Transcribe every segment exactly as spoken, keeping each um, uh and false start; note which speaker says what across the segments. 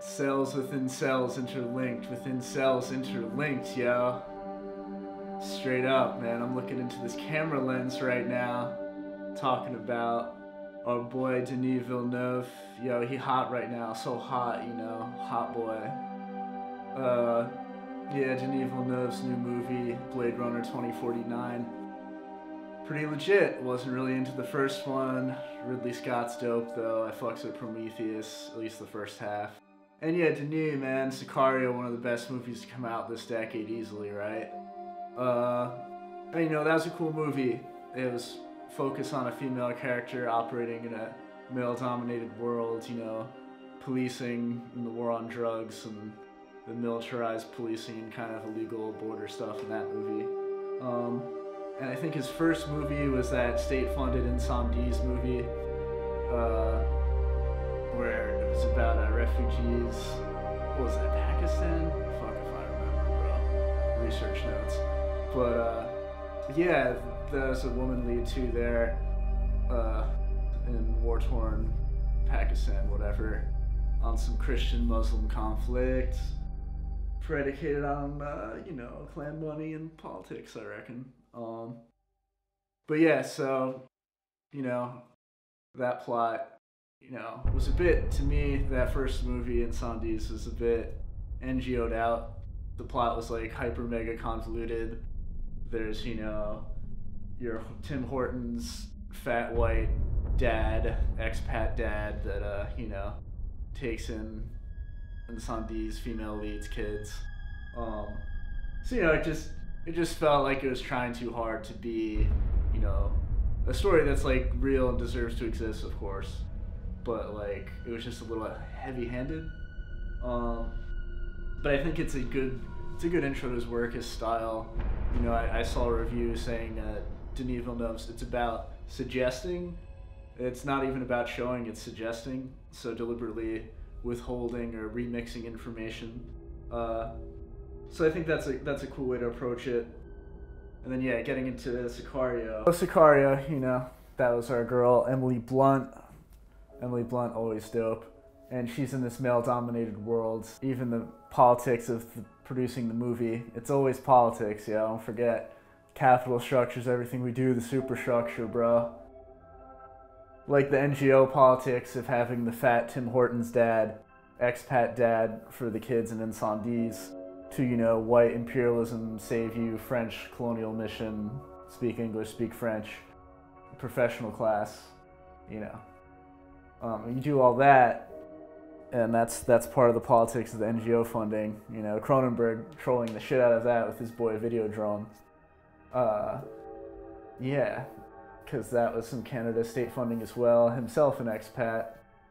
Speaker 1: Cells within cells interlinked, within cells interlinked, yo. Straight up, man. I'm looking into this camera lens right now, talking about our boy Denis Villeneuve. Yo, he hot right now, so hot, you know, hot boy. Uh, yeah, Denis Villeneuve's new movie, Blade Runner twenty forty-nine. Pretty legit. Wasn't really into the first one. Ridley Scott's dope though. I fucks with Prometheus, at least the first half. And yeah, Denis, man, Sicario, one of the best movies to come out this decade easily, right? Uh, and, you know, that was a cool movie. It was focused on a female character operating in a male-dominated world, you know, policing in the war on drugs and the militarized policing and kind of illegal border stuff in that movie. Um, and I think his first movie was that state-funded Incendies movie, uh, where it was about uh, refugees. What was that, Pakistan? Fuck if I remember, bro. Research notes. But, uh, yeah, there's a woman lead too there, uh, in war-torn Pakistan, whatever, on some Christian-Muslim conflict, predicated on, uh, you know, clan money and politics, I reckon. Um, but yeah, so, you know, that plot, you know, was a bit, to me, that first movie, Incendies, was a bit N G O'd out. The plot was, like, hyper-mega convoluted. There's, you know, your Tim Hortons fat white dad, expat dad that, uh, you know, takes in Incendies female leads kids. Um, so, you know, it just, it just felt like it was trying too hard to be, you know, a story that's, like, real and deserves to exist, of course. But, like, it was just a little heavy-handed. Um, but I think it's a good, it's a good intro to his work, his style. You know, I, I saw a review saying that Denis Villeneuve's, it's about suggesting. It's not even about showing, it's suggesting. So deliberately withholding or remixing information. Uh, so I think that's a that's a cool way to approach it. And then yeah, getting into Sicario. Oh, Sicario, you know, that was our girl Emily Blunt. Emily Blunt, always dope. And she's in this male-dominated world. Even the politics of the, producing the movie, it's always politics, yo. Don't forget. Capital structures everything we do, the superstructure, bro. Like the N G O politics of having the fat Tim Hortons dad, expat dad for the kids in Incendies, to, you know, white imperialism, save you, French colonial mission, speak English, speak French, professional class, you know. Um, you do all that, and that's that's part of the politics of the N G O funding. You know, Cronenberg trolling the shit out of that with his boy Videodrome. Uh, yeah, because that was some Canada state funding as well. Himself an expat.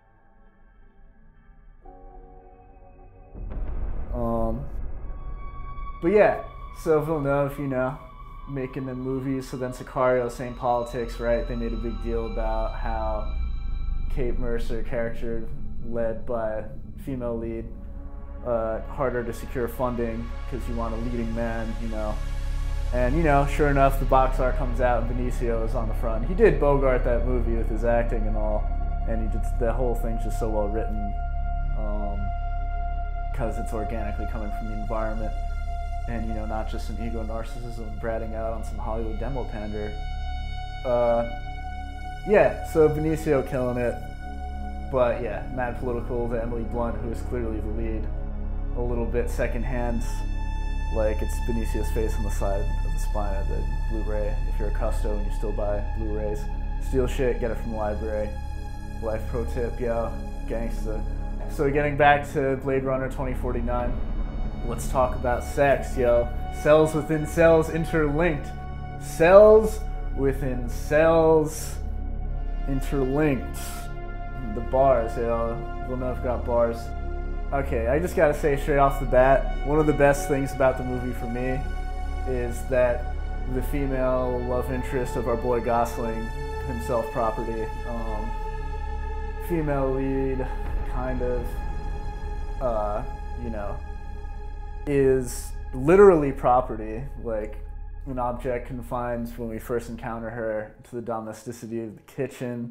Speaker 1: Um, but yeah, so Villeneuve, you know, making the movies. So then Sicario, same politics, right? They made a big deal about how Kate Mercer, character led by a female lead, uh, harder to secure funding because you want a leading man, you know. And, you know, sure enough, the box art comes out and Benicio is on the front. He did bogart that movie with his acting and all, and he just, the whole thing's just so well written because um, it's organically coming from the environment and, you know, not just some ego narcissism bratting out on some Hollywood demo pander. Uh, yeah, so Benicio killing it. But yeah, mad political to Emily Blunt, who is clearly the lead. A little bit secondhand, like it's Benicio's face on the side of the spine of the Blu-ray. If you're a custo and you still buy Blu-rays, steal shit, get it from the library. Life pro tip, yo, gangsta. So getting back to Blade Runner twenty forty-nine, let's talk about sex, yo. Cells within cells interlinked. Cells within cells interlinked. The bars, you know, Villeneuve got bars. Okay, I just gotta say straight off the bat, one of the best things about the movie for me is that the female love interest of our boy Gosling, himself property, um, female lead, kind of, uh, you know, is literally property, like an object confined when we first encounter her to the domesticity of the kitchen.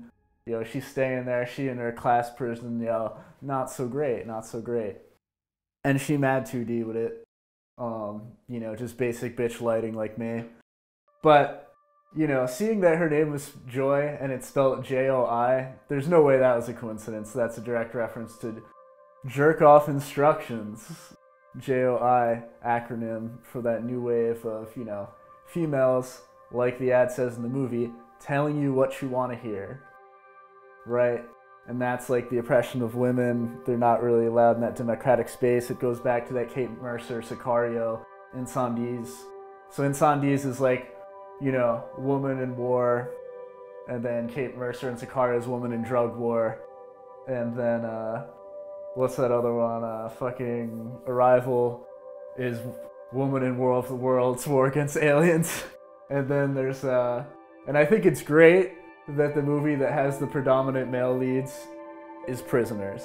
Speaker 1: Yo, she's staying there. She in her class prison. Yo, not so great. Not so great. And she mad two D with it. Um, you know, just basic bitch lighting like me. But, you know, seeing that her name was Joy and it's spelled J O I, there's no way that was a coincidence. That's a direct reference to Jerk Off Instructions. J O I acronym for that new wave of, you know, females, like the ad says in the movie, telling you what you want to hear. Right? And that's like the oppression of women. They're not really allowed in that democratic space. It goes back to that Kate Mercer, Sicario, Incendies. So Incendies is like, you know, woman in war. And then Kate Mercer and Sicario's woman in drug war. And then, uh, what's that other one? Uh, fucking Arrival is woman in War of the Worlds, war against aliens. And then there's, uh, and I think it's great that the movie that has the predominant male leads is Prisoners.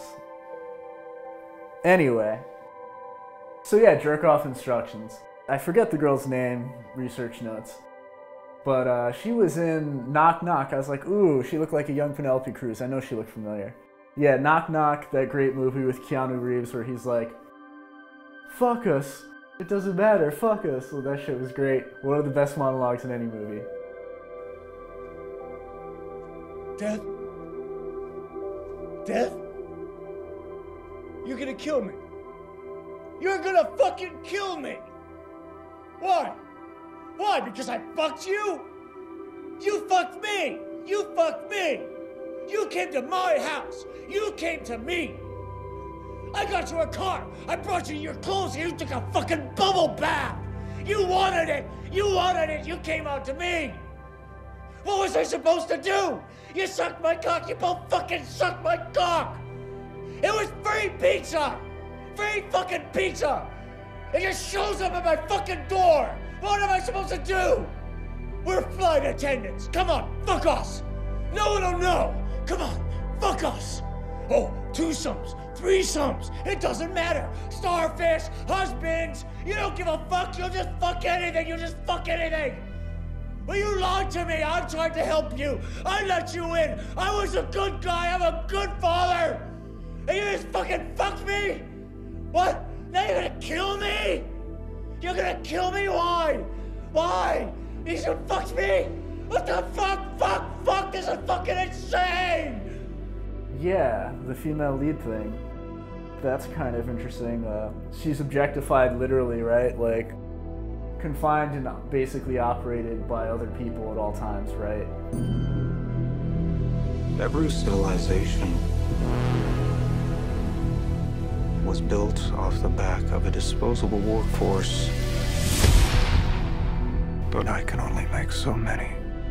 Speaker 1: Anyway, so yeah, Jerk Off Instructions. I forget the girl's name, research notes, but uh, she was in Knock Knock. I was like, ooh, she looked like a young Penelope Cruz. I know she looked familiar. Yeah, Knock Knock, that great movie with Keanu Reeves where he's like, fuck us, it doesn't matter, fuck us. Well, that shit was great. One of the best monologues in any movie.
Speaker 2: Death? Death? You're gonna kill me. You're gonna fucking kill me. Why? Why? Because I fucked you? You fucked me. You fucked me. You came to my house. You came to me. I got you a car. I brought you your clothes and you took a fucking bubble bath. You wanted it. You wanted it. You came out to me. What was I supposed to do? You sucked my cock. You both fucking sucked my cock. It was free pizza. Free fucking pizza. It just shows up at my fucking door. What am I supposed to do? We're flight attendants. Come on, fuck us. No one will know. Come on, fuck us. Oh, twosomes, threesomes. It doesn't matter. Starfish, husbands. You don't give a fuck. You'll just fuck anything. You'll just fuck anything. Well, you lied to me. I tried to help you. I let you in. I was a good guy. I'm a good father. And you just fucking fucked me? What? Now you're gonna kill me? You're gonna kill me? Why? Why? You should fuck me? What the fuck? Fuck, fuck, this is fucking insane!
Speaker 1: Yeah, the female lead thing. That's kind of interesting. Uh, she's objectified literally, right? Like, confined and basically operated by other people at all times, right?
Speaker 3: Every civilization was built off the back of a disposable workforce. But I can only make so many.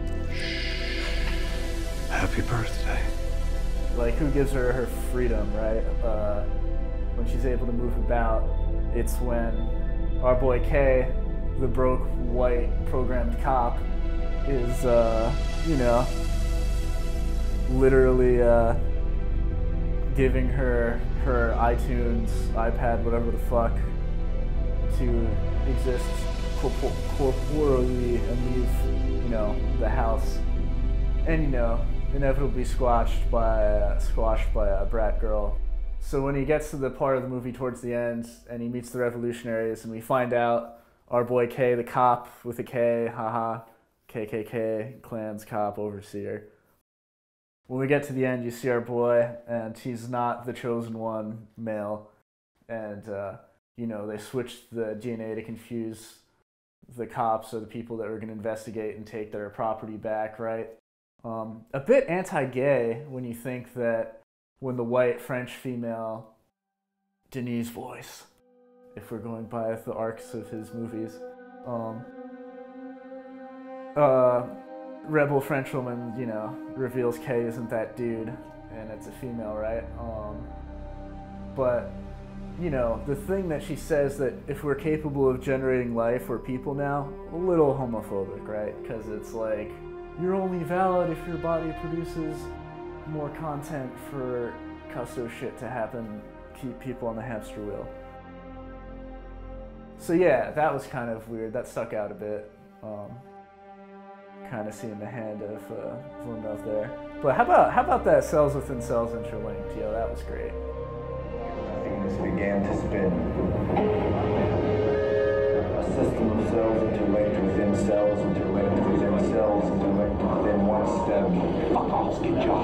Speaker 3: Happy birthday.
Speaker 1: Like, who gives her her freedom, right? Uh, when she's able to move about, it's when our boy K, the broke white programmed cop, is, uh, you know, literally uh, giving her her iTunes, iPad, whatever the fuck, to exist corpor corporally and leave, you know, the house, and, you know, inevitably squashed by squashed by a brat girl. So when he gets to the part of the movie towards the end and he meets the revolutionaries and we find out our boy K, the cop with a K, haha, K K K, Klan's cop, overseer. When we get to the end, you see our boy, and he's not the chosen one male. And, uh, you know, they switched the D N A to confuse the cops or the people that were going to investigate and take their property back, right? Um, a bit anti-gay when you think that when the white French female, Denis voice, if we're going by the arcs of his movies, um, uh, rebel French woman, you know, reveals K isn't that dude, and it's a female, right? Um, but, you know, the thing that she says that if we're capable of generating life, we're people now, a little homophobic, right? Because it's like, you're only valid if your body produces more content for custo shit to happen, keep people on the hamster wheel. So yeah, that was kind of weird. That stuck out a bit. Um, kind of seeing the hand of uh, Villeneuve there. But how about how about that cells within cells interlinked? Yo, that was great.
Speaker 4: Things began to spin. A system of cells interlinked within cells, interlinked within cells, interlinked within one stem. Fuck off, get your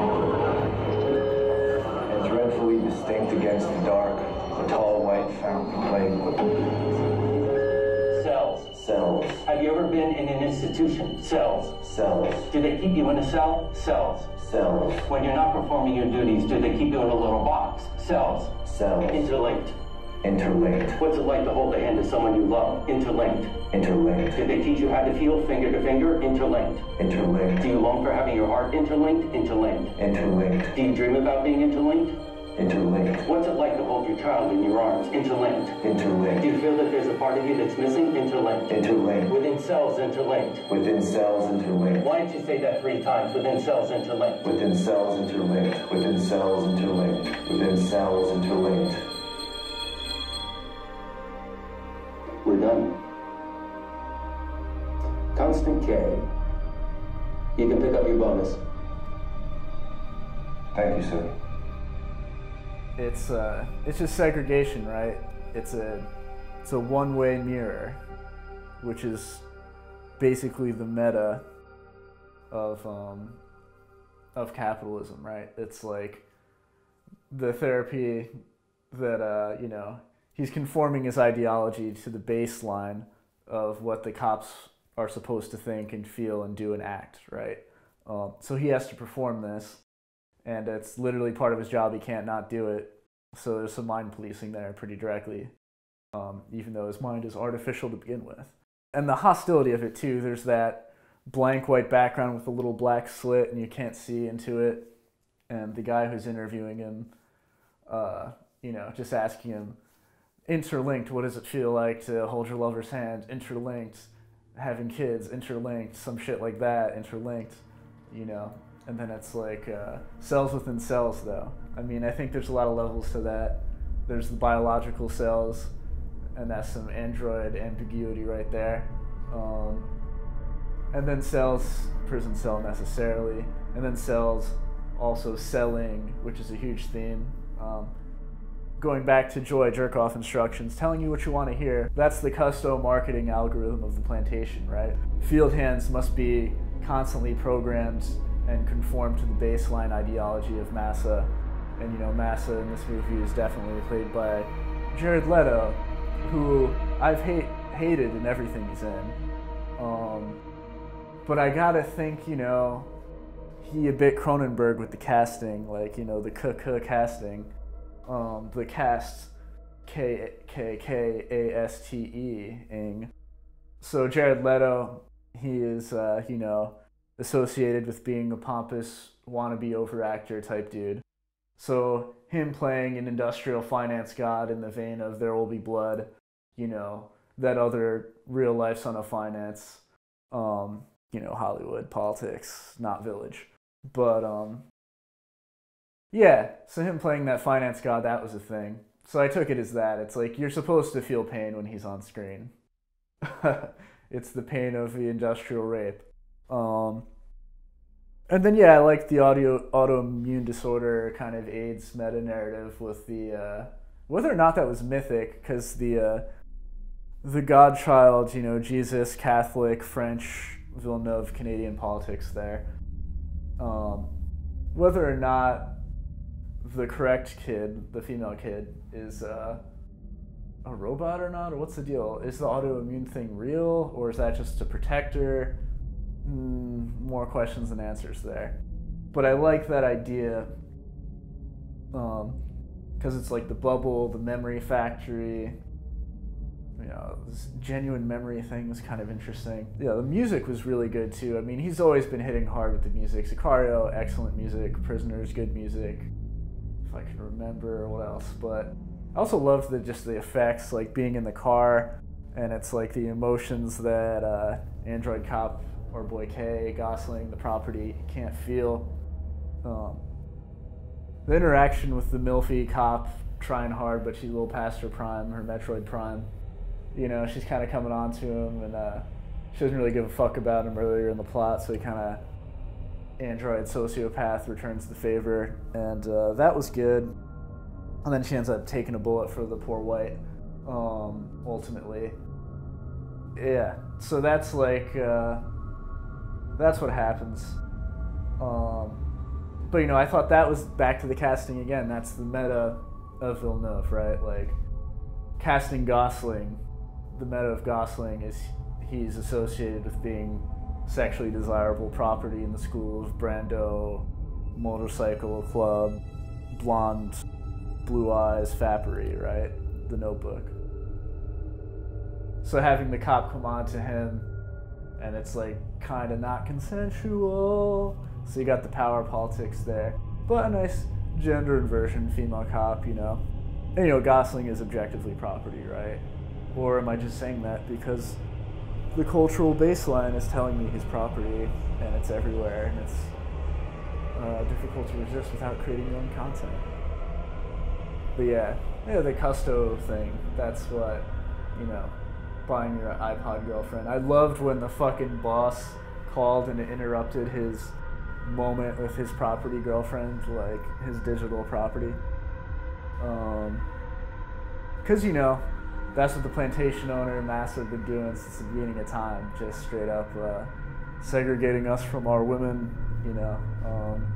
Speaker 4: And dreadfully distinct against the dark, a tall white fountain playing.
Speaker 5: Cells.
Speaker 4: Cells.
Speaker 5: Have you ever been in an institution? Cells.
Speaker 4: Cells.
Speaker 5: Do they keep you in a cell? Cells.
Speaker 4: Cells.
Speaker 5: When you're not performing your duties, do they keep you in a little box? Cells.
Speaker 4: Cells.
Speaker 5: Interlinked.
Speaker 4: Interlinked.
Speaker 5: What's it like to hold the hand of someone you love? Interlinked.
Speaker 4: Interlinked.
Speaker 5: Did they teach you how to feel finger to finger? Interlinked.
Speaker 4: Interlinked.
Speaker 5: Do you long for having your heart interlinked? Interlinked.
Speaker 4: Interlinked.
Speaker 5: Do you dream about being interlinked?
Speaker 4: Interlinked.
Speaker 5: What's it like to hold your child in your arms? Interlinked.
Speaker 4: Interlinked.
Speaker 5: Do you feel that there's a part of you that's missing? Interlinked.
Speaker 4: Interlinked.
Speaker 5: Within cells, interlinked.
Speaker 4: Within cells interlinked.
Speaker 5: Why don't you say that three times? Within cells, interlinked.
Speaker 4: Within cells interlinked. Within cells interlinked. Within cells interlinked.
Speaker 5: We're done. Constant K. You can pick up your bonus.
Speaker 4: Thank you, sir.
Speaker 1: It's uh, it's just segregation, right? It's a, it's a one-way mirror, which is basically the meta of um, of capitalism, right? It's like the therapy that uh, you know, he's conforming his ideology to the baseline of what the cops are supposed to think and feel and do and act, right? Um, so he has to perform this. And it's literally part of his job. He can't not do it. So there's some mind policing there pretty directly, um, even though his mind is artificial to begin with. And the hostility of it too, there's that blank white background with a little black slit and you can't see into it. And the guy who's interviewing him, uh, you know, just asking him, interlinked, what does it feel like to hold your lover's hand? Interlinked, having kids, interlinked, some shit like that, interlinked, you know. And then it's like uh, cells within cells, though. I mean, I think there's a lot of levels to that. There's the biological cells, and that's some android ambiguity right there. Um, and then cells, prison cell necessarily. And then cells, also selling, which is a huge theme. Um, going back to Joy Jerkoff instructions, telling you what you want to hear. That's the custo marketing algorithm of the plantation, right? Field hands must be constantly programmed and conform to the baseline ideology of Massa. And you know, Massa in this movie is definitely played by Jared Leto, who I've hate, hated in everything he's in. Um, but I gotta think, you know, he a bit Cronenberg with the casting, like, you know, the K-K casting. Um, the cast, K K K A S T E-ing. So Jared Leto, he is, uh, you know, associated with being a pompous wannabe overactor type dude. So him playing an industrial finance god in the vein of There Will Be Blood, you know, that other real life son of finance, um, you know, Hollywood, politics, not Village. But, um, yeah, so him playing that finance god, that was a thing. So I took it as that. It's like, you're supposed to feel pain when he's on screen. It's the pain of the industrial rape. Um, and then, yeah, I like the audio autoimmune disorder kind of AIDS meta-narrative with the, uh, whether or not that was mythic, because the, uh, the Godchild, you know, Jesus, Catholic, French, Villeneuve, Canadian politics there. Um, whether or not the correct kid, the female kid, is uh, a robot or not, or what's the deal? Is the autoimmune thing real, or is that just a protector? Mm, more questions than answers there. But I like that idea, um, because it's like the bubble, the memory factory. You know, this genuine memory thing was kind of interesting. Yeah, the music was really good too. I mean, he's always been hitting hard with the music. Sicario, excellent music. Prisoners, good music. If I can remember what else, but I also loved the just the effects, like being in the car, and it's like the emotions that uh, Android Cop or Boy K, Gosling, the property, can't feel. Um, the interaction with the Milfy cop trying hard, but she's a little past her prime, her Metroid prime. You know, she's kind of coming on to him, and uh, she doesn't really give a fuck about him earlier in the plot, so he kind of android sociopath returns the favor, and uh, that was good. And then she ends up taking a bullet for the poor white, um, ultimately. Yeah, so that's like, uh, that's what happens. Um, but, you know, I thought that was back to the casting again. That's the meta of Villeneuve, right? Like, casting Gosling, the meta of Gosling is he's associated with being sexually desirable property in the school of Brando, motorcycle club, blonde, blue eyes, fappery, right? The Notebook. So having the cop come on to him, and it's like kind of not consensual, so you got the power politics there, but a nice gender inversion, female cop, you know. And you know, Gosling is objectively property, right? Or am I just saying that because the cultural baseline is telling me he's property, and it's everywhere, and it's uh, difficult to resist without creating your own content. But yeah, yeah, the custo thing, that's what, you know, buying your iPod girlfriend. I loved when the fucking boss called and interrupted his moment with his property girlfriend, like his digital property. Um, cause you know, that's what the plantation owner and master have been doing since the beginning of time, just straight up uh, segregating us from our women, you know, um,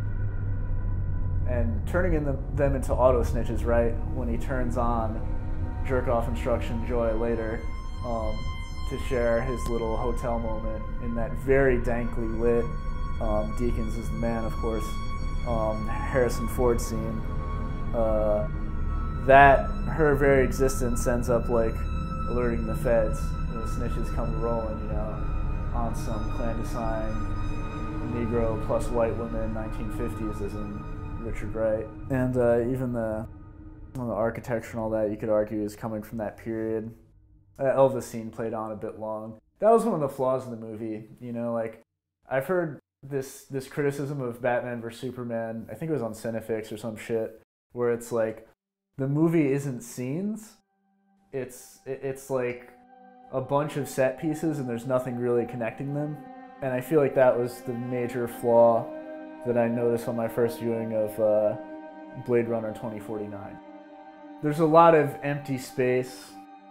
Speaker 1: and turning in the, them into auto snitches, right? When he turns on jerk off instruction Joy later, um, to share his little hotel moment in that very dankly lit, um, Deakins is the man, of course, um, Harrison Ford scene. Uh, that her very existence ends up like alerting the feds. The snitches come rolling, you know, on some clandestine Negro plus white woman nineteen fifties as in Richard Wright. And uh, even the, well, the architecture and all that, you could argue, is coming from that period. Uh, Elvis scene played on a bit long. That was one of the flaws in the movie, you know, like, I've heard this this criticism of Batman versus Superman, I think it was on Cinefix or some shit, where it's like, the movie isn't scenes, it's it's like a bunch of set pieces and there's nothing really connecting them. And I feel like that was the major flaw that I noticed on my first viewing of uh, Blade Runner twenty forty-nine. There's a lot of empty space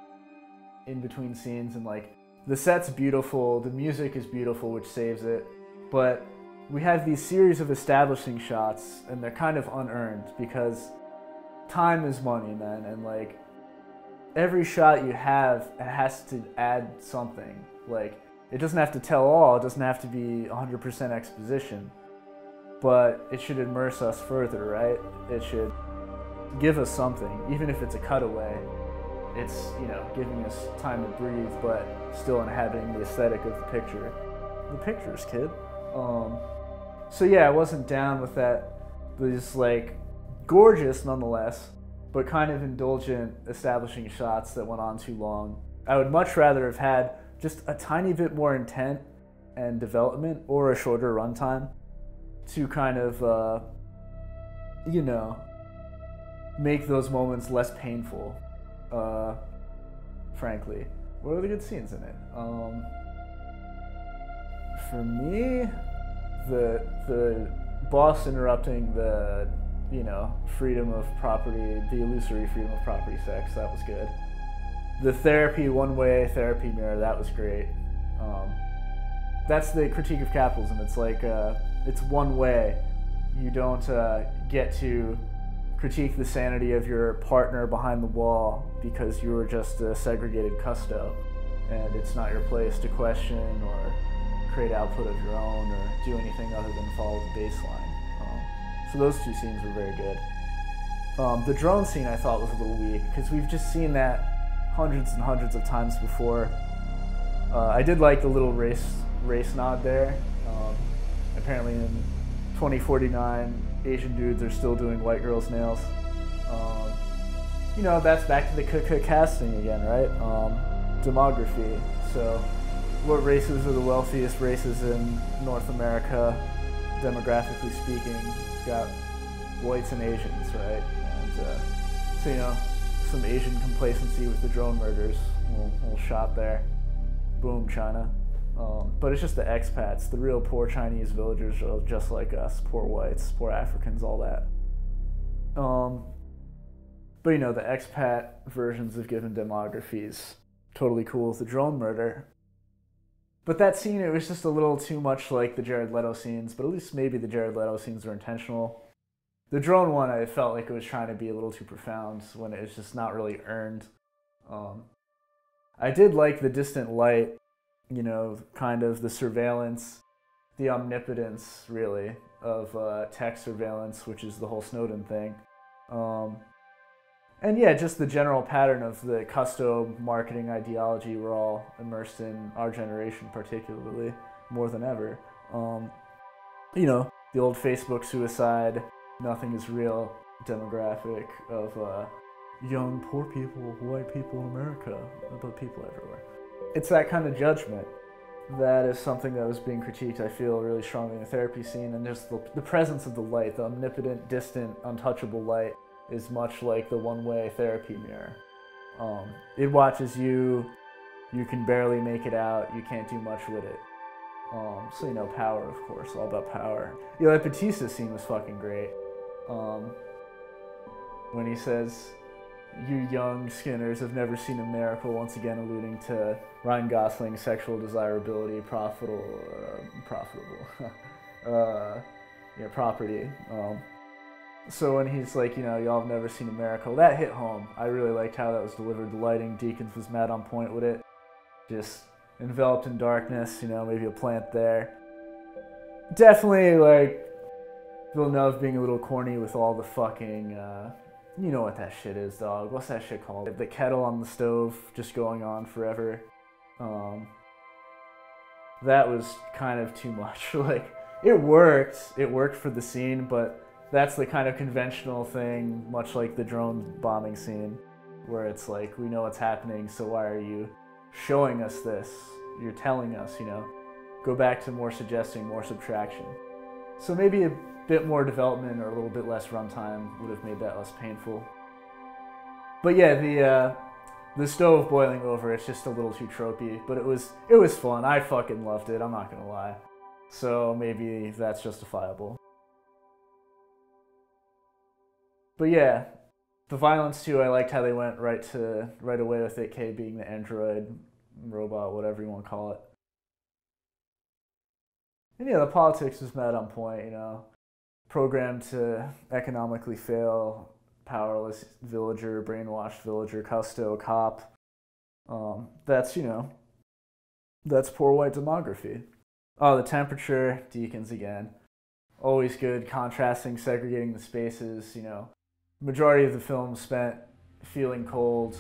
Speaker 1: in between scenes, and like, the set's beautiful, the music is beautiful, which saves it, but we have these series of establishing shots and they're kind of unearned because time is money, man, and like, every shot you have has to add something. Like, it doesn't have to tell all, it doesn't have to be one hundred percent exposition, but it should immerse us further, right? It should give us something, even if it's a cutaway. It's, you know, giving us time to breathe, but still inhabiting the aesthetic of the picture. The pictures, kid. Um, so yeah, I wasn't down with that. These, like, gorgeous nonetheless, but kind of indulgent establishing shots that went on too long. I would much rather have had just a tiny bit more intent and development, or a shorter runtime, to kind of, uh, you know, make those moments less painful, uh, frankly. What are the good scenes in it? Um, for me, the the boss interrupting the, you know, freedom of property, the illusory freedom of property sex, that was good. The therapy, one-way therapy mirror, that was great. Um, that's the critique of capitalism. It's like, uh, it's one way. You don't uh, get to critique the sanity of your partner behind the wall because you were just a segregated custo, and it's not your place to question or create output of your own or do anything other than follow the baseline. Um, so those two scenes were very good. Um, the drone scene I thought was a little weak because we've just seen that hundreds and hundreds of times before. Uh, I did like the little race race nod there. Um, apparently in twenty forty-nine, Asian dudes are still doing white girls' nails. Um, you know, that's back to the k-k casting again, right? Um, demography. So, what races are the wealthiest races in North America, demographically speaking? You've got whites and Asians, right? And uh, so, you know, some Asian complacency with the drone murders. We'll, we'll shot there. Boom, China. Um, but it's just the expats, the real poor Chinese villagers are just like us, poor whites, poor Africans, all that. Um, but you know, the expat versions of given demographies, totally cool with the drone murder. But that scene, it was just a little too much like the Jared Leto scenes, but at least maybe the Jared Leto scenes were intentional. The drone one, I felt like it was trying to be a little too profound when it's just not really earned. Um, I did like the distant light, you know, kind of the surveillance, the omnipotence, really, of uh, tech surveillance, which is the whole Snowden thing. Um, and yeah, just the general pattern of the custo marketing ideology we're all immersed in, our generation particularly, more than ever. Um, you know, the old Facebook suicide, nothing is real demographic of uh, young poor people, white people in America, but people everywhere. It's that kind of judgment that is something that was being critiqued, I feel, really strongly in the therapy scene, and just the, the presence of the light, the omnipotent, distant, untouchable light, is much like the one-way therapy mirror. Um, it watches you, you can barely make it out, you can't do much with it. Um, so, you know, power, of course, all about power. You know, that Batista scene was fucking great. Um, when he says, "You young Skinners have never seen a miracle," once again alluding to Ryan Gosling's sexual desirability, profitable, uh, profitable, uh, yeah, property. Um, so when he's like, you know, y'all have never seen a miracle, that hit home. I really liked how that was delivered. The lighting, Deakins was mad on point with it. Just enveloped in darkness, you know, maybe a plant there. Definitely, like, Villeneuve being a little corny with all the fucking, uh, you know what that shit is, dog. What's that shit called? The kettle on the stove just going on forever. Um, that was kind of too much. Like, it worked. It worked for the scene, but that's the kind of conventional thing, much like the drone bombing scene, where it's like, we know what's happening, so why are you showing us this? You're telling us, you know. Go back to more suggesting, more subtraction. So maybe a bit more development or a little bit less runtime would have made that less painful. But yeah, the uh, the stove boiling over, it's just a little too tropey, but it was it was fun. I fucking loved it, I'm not gonna lie. So maybe that's justifiable. But yeah, the violence too, I liked how they went right to right away with it, K being the android, robot, whatever you want to call it. And yeah, the politics was mad on point, you know. Programmed to economically fail, powerless villager, brainwashed villager, custo, cop. Um, that's, you know, that's poor white demography. Oh, the temperature, Deakins again. Always good, contrasting, segregating the spaces, you know. Majority of the film spent feeling cold.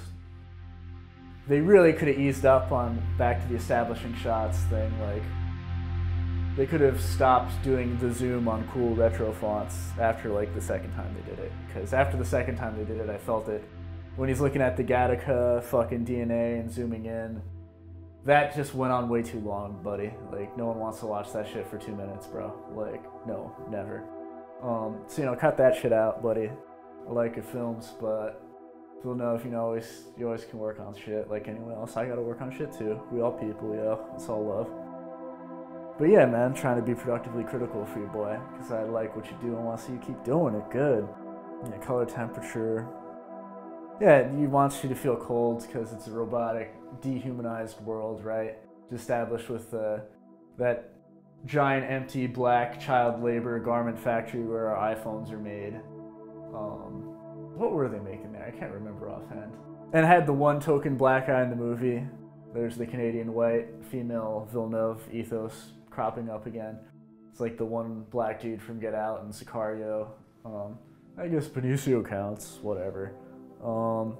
Speaker 1: They really could have eased up on back to the establishing shots thing, like, they could have stopped doing the zoom on cool retro fonts after like the second time they did it. Because after the second time they did it, I felt it. When he's looking at the Gattaca fucking D N A and zooming in, that just went on way too long, buddy. Like, no one wants to watch that shit for two minutes, bro. Like, no, never. Um, so, you know, cut that shit out, buddy. I like your films, but Villeneuve, you know, always, you always can work on shit like anyone else. I gotta work on shit too. We all people, yo. It's all love. But yeah, man, trying to be productively critical for you, boy, because I like what you do and want to see you keep doing it. Good. Yeah, color, temperature. Yeah, he wants you to feel cold because it's a robotic, dehumanized world, right? Established with uh, that giant, empty, black child labor garment factory where our iPhones are made. Um, what were they making there? I can't remember offhand. And it had the one token black guy in the movie. There's the Canadian white female Villeneuve ethos cropping up again. It's like the one black dude from Get Out and Sicario. Um, I guess Benicio counts, whatever. Um,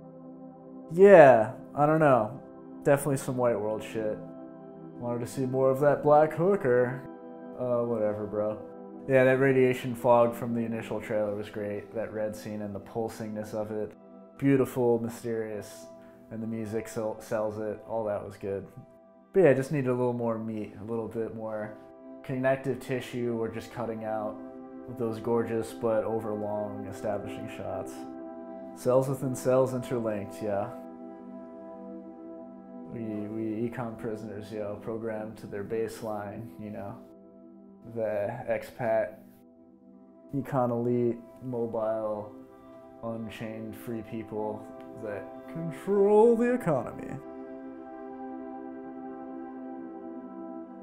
Speaker 1: yeah, I don't know. Definitely some white world shit. Wanted to see more of that black hooker. Uh, whatever, bro. Yeah, that radiation fog from the initial trailer was great. That red scene and the pulsingness of it. Beautiful, mysterious, and the music sell- sells it. All that was good. But yeah, just needed a little more meat, a little bit more connective tissue or just cutting out those gorgeous but overlong establishing shots. Cells within cells interlinked, yeah. We, we econ prisoners, yo, programmed to their baseline, you know. The expat, econ elite, mobile, unchained free people that control the economy.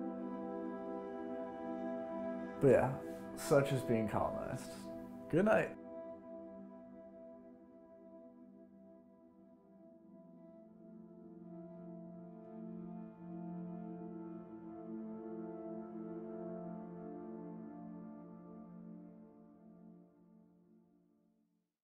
Speaker 1: But yeah, such is being colonized. Good night.